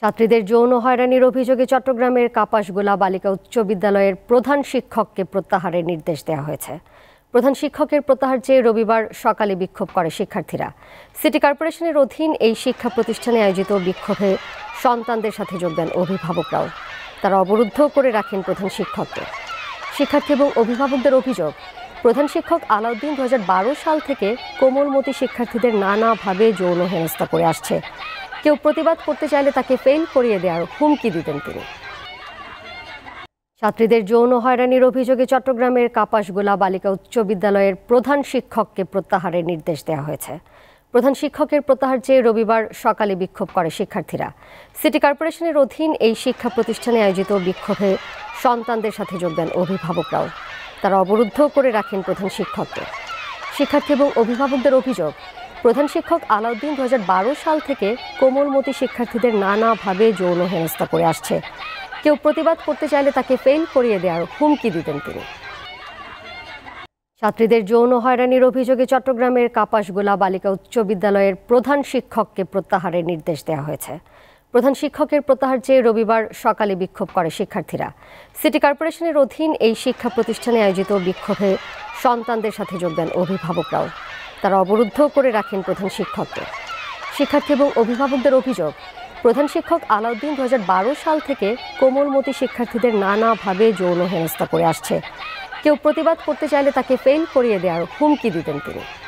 ছাত্রীদের যৌন হয়রানির অভিযোগে চট্টগ্রামের কাপাসগোলা বালিকা উচ্চ বিদ্যালয়ের প্রধান শিক্ষককে প্রত্যাহারের নির্দেশ দেওয়া হয়েছে। প্রধান শিক্ষকের প্রত্যাহার চেয়ে রবিবার সকালে বিক্ষোভ করে শিক্ষার্থীরা। সিটি কর্পোরেশনের অধীন এই শিক্ষা প্রতিষ্ঠানে আয়োজিত বিক্ষোভে সন্তানদের সাথে যোগ দেন অভিভাবকরাও। তারা অবরুদ্ধ করে রাখেন প্রধান শিক্ষককে। শিক্ষার্থী এবং অভিভাবকদের অভিযোগ, প্রধান শিক্ষক আলাউদ্দিন 2012 সাল থেকে কোমলমতি শিক্ষার্থীদের নানাভাবে যৌন হেনস্থা করে আসছে। কেউ প্রতিবাদ করতে চাইলে তাকে ফেল করিয়ে দেওয়ার হুমকি দিতেন তিনি। ছাত্রীদের যৌন হয়রানির অভিযোগে চট্টগ্রামের কাপাসগোলা বালিকা উচ্চ বিদ্যালয়ের প্রধান শিক্ষককে প্রত্যাহারের নির্দেশ দেওয়া হয়েছে। প্রধান শিক্ষকের প্রত্যাহার চেয়ে রবিবার সকালে বিক্ষোভ করে শিক্ষার্থীরা। সিটি কর্পোরেশনের অধীন এই শিক্ষা প্রতিষ্ঠানে আয়োজিত বিক্ষোভে সন্তানদের সাথে যোগ দেন অভিভাবকরাও। তারা অবরুদ্ধ করে রাখেন প্রধান শিক্ষককে। শিক্ষার্থী এবং অভিভাবকদের অভিযোগ, প্রধান শিক্ষক আলাউদ্দিন 2012 সাল থেকে কোমলমতি শিক্ষার্থীদের নানাভাবে যৌন হেনস্থা করে আসছে। কেউ প্রতিবাদ করতে চাইলে তাকে ফেল করিয়ে দেওয়ার হুমকি দিতেন তিনি। ছাত্রীদের যৌন হয়রানির অভিযোগে চট্টগ্রামের কাপাসগোলা বালিকা উচ্চ বিদ্যালয়ের প্রধান শিক্ষককে প্রত্যাহারের নির্দেশ দেওয়া হয়েছে। প্রধান শিক্ষকের প্রত্যাহার চেয়ে রবিবার সকালে বিক্ষোভ করে শিক্ষার্থীরা। সিটি কর্পোরেশনের অধীন এই শিক্ষা প্রতিষ্ঠানে আয়োজিত বিক্ষোভে সন্তানদের সাথে যোগ দেন অভিভাবকরাও। তারা অবরুদ্ধ করে রাখেন প্রধান শিক্ষককে। শিক্ষার্থী এবং অভিভাবকদের অভিযোগ, প্রধান শিক্ষক আলাউদ্দিন 2012 সাল থেকে কোমলমতি শিক্ষার্থীদের নানাভাবে যৌন হেনস্থা করে আসছে। কেউ প্রতিবাদ করতে চাইলে তাকে ফেল করিয়ে দেওয়ার হুমকি দিতেন তিনি।